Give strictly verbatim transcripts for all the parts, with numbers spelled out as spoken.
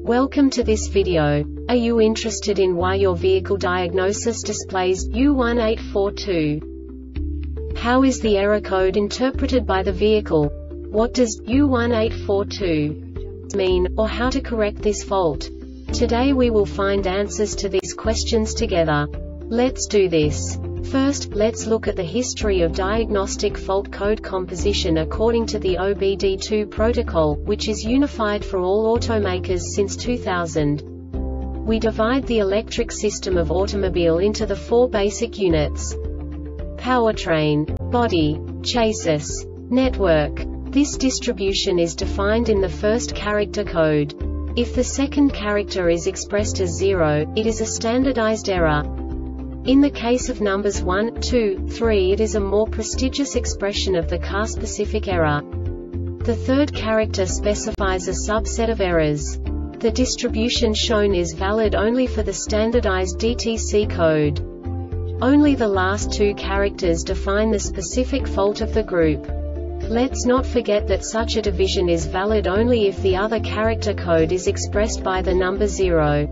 Welcome to this video. Are you interested in why your vehicle diagnosis displays U one eight four two? How is the error code interpreted by the vehicle? What does U one eight four two mean, or how to correct this fault? Today we will find answers to these questions together. Let's do this. First, let's look at the history of diagnostic fault code composition according to the O B D two protocol, which is unified for all automakers since two thousand. We divide the electric system of automobile into the four basic units: powertrain, body, chassis, network. This distribution is defined in the first character code. If the second character is expressed as zero, it is a standardized error. In the case of numbers one, two, three, it is a more prestigious expression of the car-specific error. The third character specifies a subset of errors. The distribution shown is valid only for the standardized D T C code. Only the last two characters define the specific fault of the group. Let's not forget that such a division is valid only if the other character code is expressed by the number zero.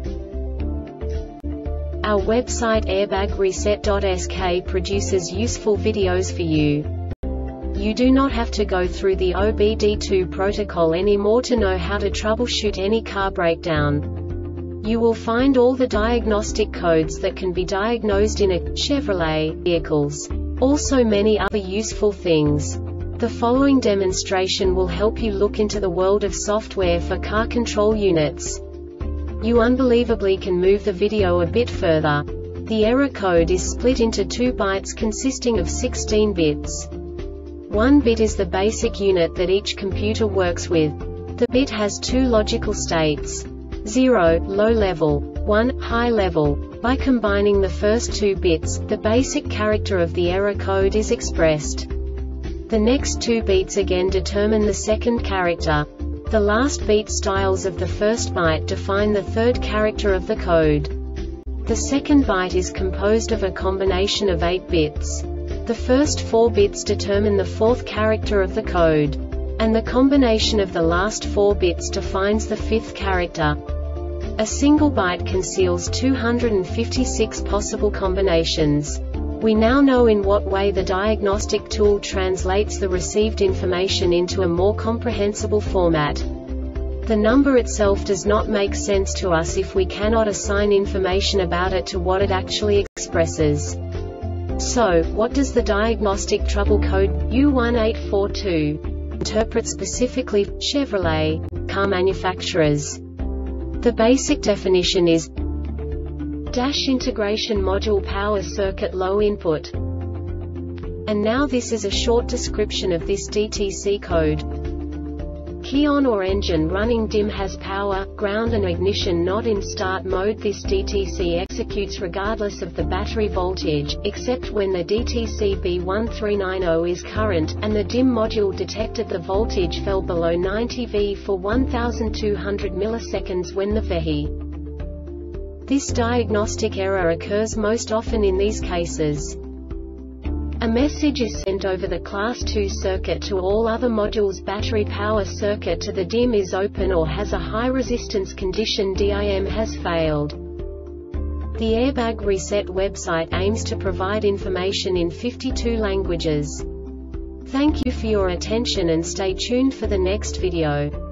Our website airbag reset dot S K produces useful videos for you. You do not have to go through the O B D two protocol anymore to know how to troubleshoot any car breakdown. You will find all the diagnostic codes that can be diagnosed in a Chevrolet vehicles. Also many other useful things. The following demonstration will help you look into the world of software for car control units. You unbelievably can move the video a bit further. The error code is split into two bytes consisting of sixteen bits. One bit is the basic unit that each computer works with. The bit has two logical states: zero, low level, one, high level. By combining the first two bits, the basic character of the error code is expressed. The next two bits again determine the second character. The last beat styles of the first byte define the third character of the code. The second byte is composed of a combination of eight bits. The first four bits determine the fourth character of the code. And the combination of the last four bits defines the fifth character. A single byte conceals two hundred fifty-six possible combinations. We now know in what way the diagnostic tool translates the received information into a more comprehensible format. The number itself does not make sense to us if we cannot assign information about it to what it actually expresses. So, what does the diagnostic trouble code U one eight four two interpret specifically for Chevrolet car manufacturers? The basic definition is Dash integration module power circuit low input. And now this is a short description of this D T C code. Key on or engine running dim has power, ground and ignition not in start mode. This D T C executes regardless of the battery voltage, except when the D T C B one three nine zero is current, and the dim module detected the voltage fell below ninety volts for one thousand two hundred milliseconds when the V E H I. This diagnostic error occurs most often in these cases. A message is sent over the class two circuit to all other modules. Battery power circuit to the D I M is open or has a high resistance condition. D I M has failed. The Airbag Reset website aims to provide information in fifty-two languages. Thank you for your attention and stay tuned for the next video.